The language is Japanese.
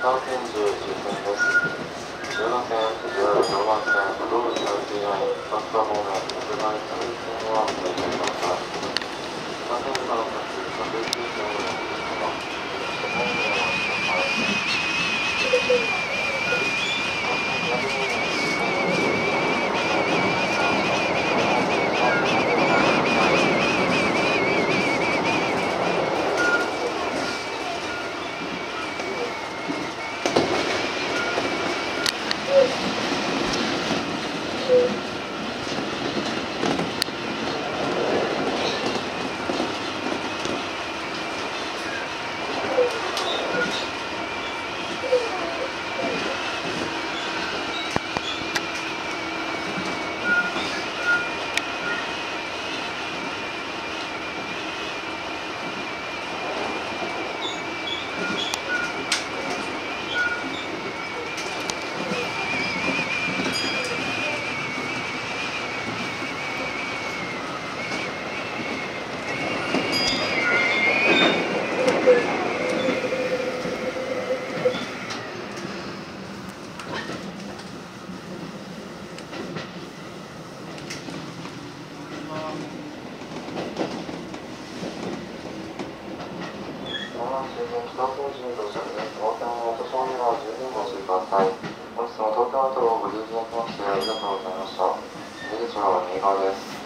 3点10時点です。10番線、10番線、道路の T ライン、バスタ方面、6番線は停車しました。3点からの先、各駅線をお願いします。本線は北方人到着です。お手のお年寄りは十分ご注意ください。本日も東京メトロをご利用いただきましてありがとうございました。出口は右側です。